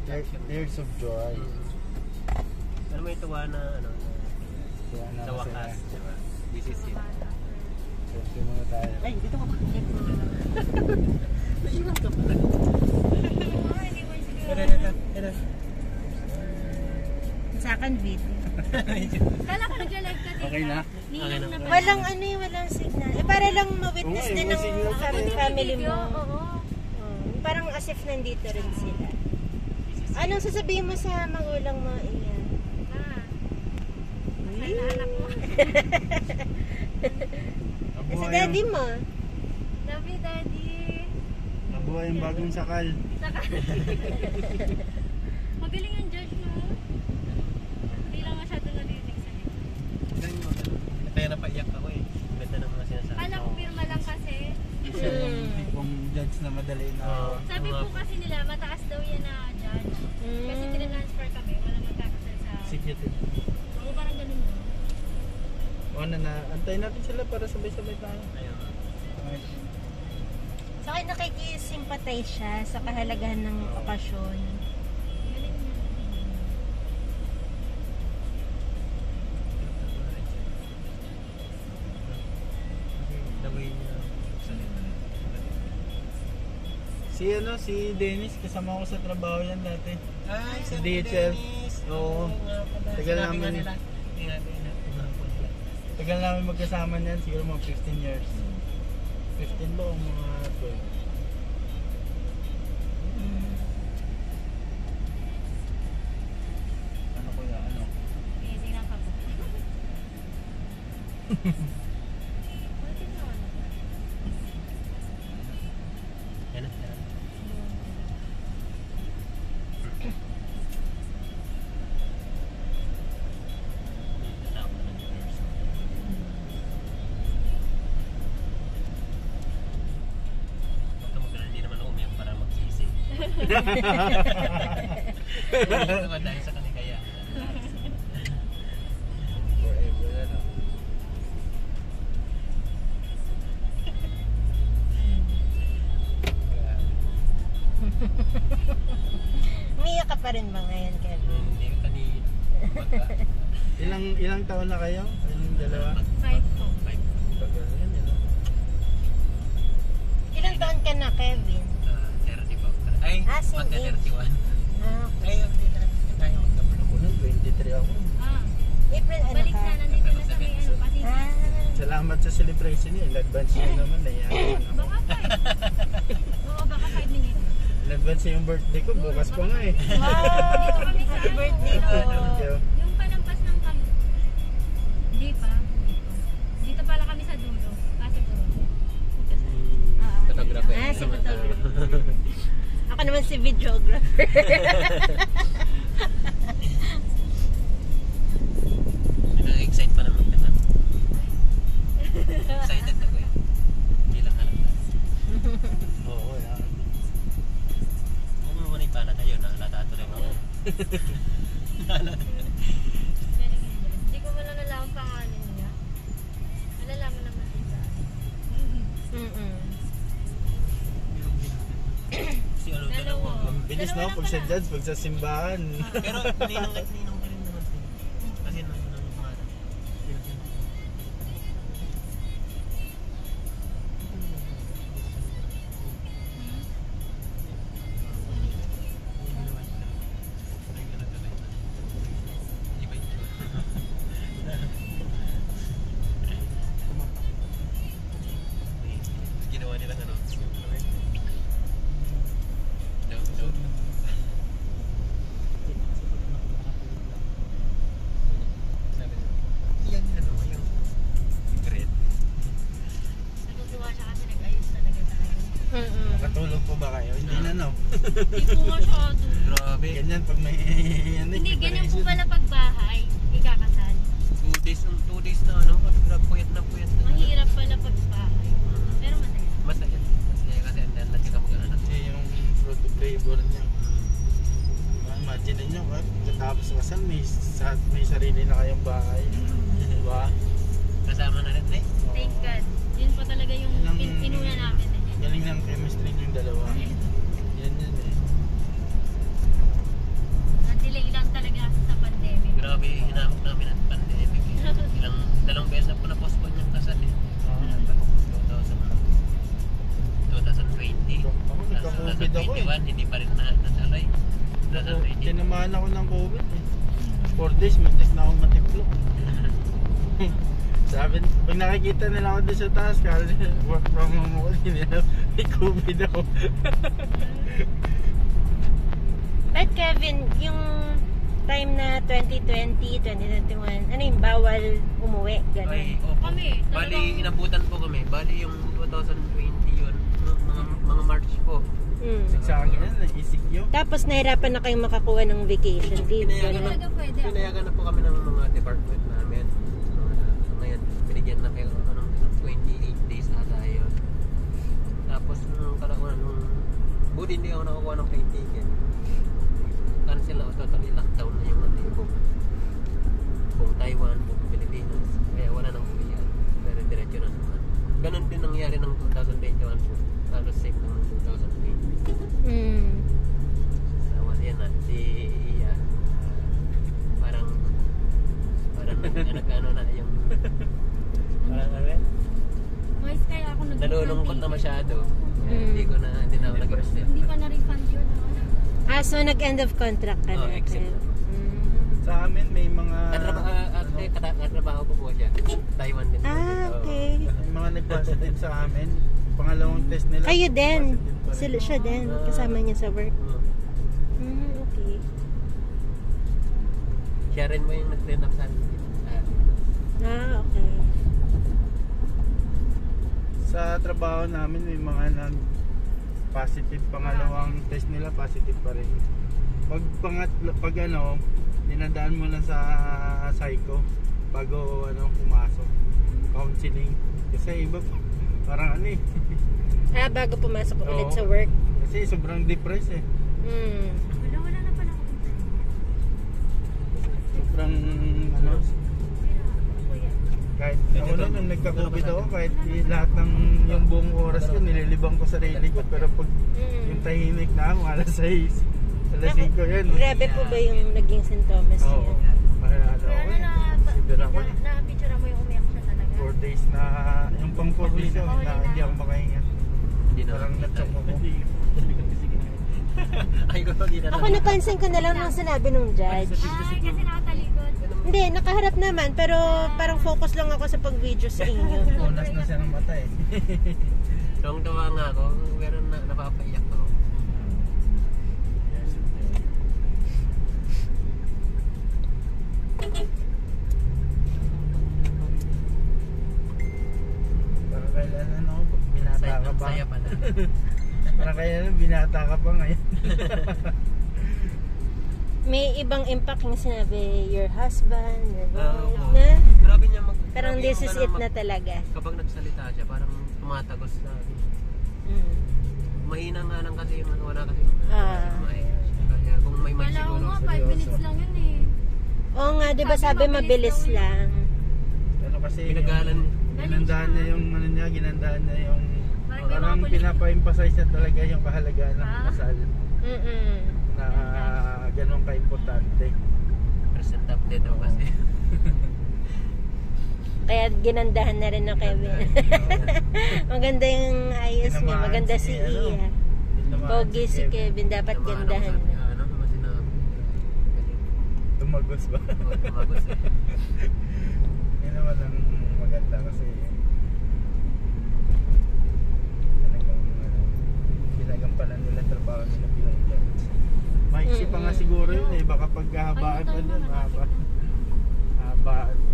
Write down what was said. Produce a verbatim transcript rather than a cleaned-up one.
Tears of joy. Ano may tuwa na ano? Tuwa na sa wakas, diba? This is it. Selfie muna tayo. Ay, dito ka pa. Naiwan ka pala. Ito, ito, ito. Sa akin, video. Kala ko nagla-live ka din. Okay na? Okay na. Walang ano eh, walang signal. Eh, para lang ma-witness Oo, din yung ng signal sa family, akin. family mo. Oo. Oh, parang as if nandito rin sila. Anong sasabihin mo sa magulang mo, Ian? Ah. Masay na anak mo. Eh, sa daddy mo? Love you, Daddy. Mabuhay yung bagong sakal. Saka. Magaling yung judge mo. Hindi lang masyado narinig sa likod. Galing mo. Kaya napaiyak ako eh. Ganda ng mga sinasabi. Kala ko pirma lang kasi. Yung tipong judge na madali na. Oo. Sabi po kasi nila, mataas daw yan na judge. Kasi tinransfer kami, walang magkakasal sa... Executive. Oo, parang ganun mo. O na na, antayin natin sila para sabay-sabay tayo. Ayun. Okay. Sa akin nakikisimpatize siya sa kahalagahan ng okasyon. Galing niya. The way niya salita. Si ano, si Dennis, kasama ko sa trabaho yan dati. Ay, Sa D H L. Oo. Tagal Sinabi nga namin. nila. Sinabi nga nila. Tagal namin magkasama niyan, siguro mga fifteen years. fifteen ba o mga twelve? Ano kuya, ano? Amazing lang ka po. Bakit na ano? Yan na. yan na. Tatawa na ng person. Huwag ka mag-alala, hindi naman ako umiyak para magsisi. Umiyak naman dahil sa kaligaya. Forever, ano? Umiyak ka pa rin ba ngayon, Kevin? Hindi ka ni bata. Ilang ilang taon na kayo? Ilang dalawa? Five po. Five. Tagal yan, ano? Ilang taon ka na, Kevin? Ah, thirty po. Ay, Ah, same magka age. thirty-one. Ah, Ay, okay na. Tayo magkabalo. Ako na, twenty-three ako. Ah, April, ano balik ka? na. Nandito na sa may ano, kasi... Ah, Salamat sa celebration niyo. In-advance niyo naman. Nayayaman ako. Baka five. Oo, baka five minutes. In-advance yung birthday ko. Bukas pa nga eh. wow! Happy birthday po. Thank you. Yung palampas ng kam... Hindi pa. Dito pala kami sa dulo. Kasi po. Ah, Photographer. Ah, si photographer. Ako naman si videographer. Nag-excite pa naman ka na. Excited ako eh. Hindi lang halata. Oo, yan. Kung mo manay pala tayo, nahalata ito rin ako. Nahalata. galing yun dyan. Hindi ko wala nalaman pangalan niya. Malalaman naman din sa akin. Mm-mm. Si ano, dalawa. Dalawa. Ang bilis Dalawa na lang pag sa pala. judge, pag sa simbahan. Pero ninong at ninong ka rin naman siya. Kasi nang nang pangalan. Ginawa nila ano? Daw, daw. Sabi niya, yan ano, yung secret. Natutuwa siya kasi nag-ayos talaga tayo. Mm-mm. Nakatulog po ba kayo? Hindi na, no? Hindi po masyado. Grabe. Ganyan pag may... ano, Hindi, ganyan po preparation. pala pag bahay. Ikakasal. Two days, two days na ano, grab puyat na puyat na. Mahirap pala pag bahay. Pero masaya. Masaya. Masaya kasi andan na sila mag-anak. Kasi yung fruit of labor niya. Imagine niyo, katapos kasal, may, sa, may sarili na kayong bahay. Diba? Kasama na rin eh. Thank God. Yun pa talaga yung Yun ang- pin- inuna namin eh. Galing ng chemistry niyong dalawa. Yan yan eh. COVID ako eh. twenty-one, hindi pa rin na nasaloy. Nasaloy din. Tinamaan ako ng COVID eh. Four days, muntik na ako matiplok. Sabi, pag nakikita nila ako doon sa taas, kasi work from home ako, hindi nila may COVID ako. But Kevin, yung time na twenty twenty, twenty twenty-one, ano yung bawal umuwi? Ay, Ganun. opo. Kami, Bali, talagang- inabutan po kami. Bali, yung twenty twenty yun, mga, mga March po. Mm. Sa akin yan, naisig yun. Tapos nahirapan na kayong makakuha ng vacation leave. Pinayagan Ganun. na, Talaga pwede ako. pinayagan na po kami ng mga department namin. Uh, ngayon, binigyan na kayo ano, ng twenty-eight days ata yun. Tapos, nung kalakuan, nung buti hindi ako nakakuha ng plane ticket. Cancel na, totally lockdown na yung ano yung buong, buong Taiwan, buong Pilipinas. Kaya wala nang uwian. Pero diretso na naman. Ganon din nangyari ng twenty twenty-one po. Halos same ng twenty twenty. Mm. So, wala yan na. Si Iya, ah, parang, parang nag-ano na yung, parang ano yan? Guys, kaya ako nag- Nalulungkot na masyado. Kaya Mm. hindi ko na, hindi na ako nag-reset. Hindi pa na-refund yun. ah. Ah, so nag-end of contract ka Oh, na. exit. Mm. Sa amin may mga... Katrabaho, at ano, kata- katrabaho ko po siya. Taiwan din. po Ah, dito. okay. may mga nag-positive sa amin. Pangalawang test nila. Kayo din. positive pa rin. Sila siya din. Ah. Kasama niya sa work. Oo. Mm, okay. Siya rin mo yung nag-trend up sa amin. Ah, Ah, okay. Sa trabaho namin may mga nag positive pangalawang test nila positive pa rin. Pag pangatlo, pag ano, dinadaan mo na sa psycho bago ano pumasok. Counseling. Kasi iba parang ano eh. Ah, bago pumasok ulit Oo. sa work. Kasi sobrang depressed eh. Mm. Wala, wala na pala ako. Sobrang ano, Kuya. kahit ako na nung nagka-COVID ako, kahit i- lahat ng yung buong oras ko nililibang ko sarili ko, pero pag yung Mm. tahimik na ako alas sais, alas singko yan. Grabe po ba yung naging sintomas Oo. niya? Kaya ano Kaya ako na na, eh, severe ako eh. na, picture mo yung umiyak siya talaga. Four days na, yung pang four days yun, Huli na na. hindi ako makahinga. Hindi na. Parang natsak ako. Ay, ko hindi na. Ako napansin ko na lang nung sinabi nung judge. Ay, kasi nakatalikod. Hindi, nakaharap naman, pero parang focus lang ako sa pag-video sa inyo. Punas na siya ng mata eh. Tuwang tuwa nga ako, pero na, napapaiyak ako. Parang kailan ano, binata Saya, ka ang pa. saya pala. Parang kailan binata ka pa ngayon. May ibang impact yung sinabi, your husband, your Ah, wife, oo. na Grabe niya mag... parang grabe this yung is ano, it mag- na talaga. Kapag nagsalita siya, parang tumatagos sa akin. Mm. Mahina nga lang kasi yung ano, wala kasi Ah. maayos. Kaya kung may mic Wala ko siguro, nga, five minutes lang yun eh. Oo nga, di ba Sabi, sabi mabilis mabilis daw yun. lang. Ano kasi Pinagalan. yung, ginandaan niya yung ano niya, ginandaan niya yung Parang may mga parang pulis- pinapa-emphasize niya talaga yung kahalagaan ng Ah. kasal Mm-mm. na ganun ka-importante. Present update daw kasi. Kaya ginandahan na rin ng Kevin. Maganda yung ayos niya, Tinamaan maganda si si, ano, Iya. Tinamaan Pogi si Kevin, dapat Tama, gandahan ano, na. Ano, ano, sinabi. Tumagos ba? Oo, tumagos eh. Yun naman ang maganda kasi talagang ano, ginagampanan nila trabaho nila bilang judge. Maiksi pa nga Mm-mm. siguro yun eh, baka pagkahabaan pa Ayun, yun, tayo mahaba. malapit na. Mahabaan